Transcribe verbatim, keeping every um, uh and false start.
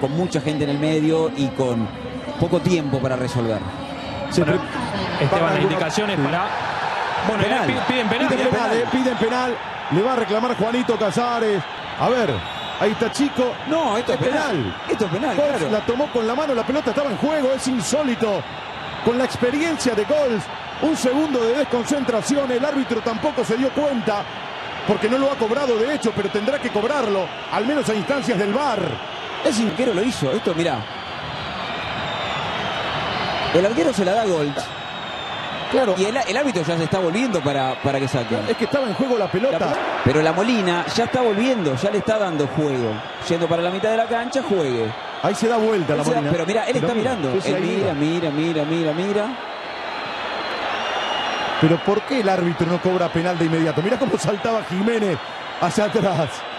con mucha gente en el medio y con poco tiempo para resolver. Siempre Esteban, las indicaciones para... Bueno, penal. eh, piden penal. Piden penal, eh, piden penal. Le va a reclamar Juanito Casares. A ver, ahí está Chico. No, esto es penal. Esto es penal, Gols claro. la tomó con la mano, la pelota estaba en juego, es insólito. Con la experiencia de Gols, un segundo de desconcentración, el árbitro tampoco se dio cuenta, porque no lo ha cobrado de hecho, pero tendrá que cobrarlo, al menos a instancias del V A R. Ese arquero lo hizo. Esto, mirá. El arquero se la da a Gold. Claro, Y el, el árbitro ya se está volviendo para, para que saque. es que estaba en juego la pelota. La- pero la Molina ya está volviendo, ya le está dando juego. Yendo para la mitad de la cancha, juegue. Ahí se da vuelta Él la se da- Molina. pero mira, él Pero está mirando. sí, sí, Él ahí mira, iba. mira, mira, mira, mira. Pero ¿por qué el árbitro no cobra penal de inmediato? Mirá cómo saltaba Jiménez hacia atrás.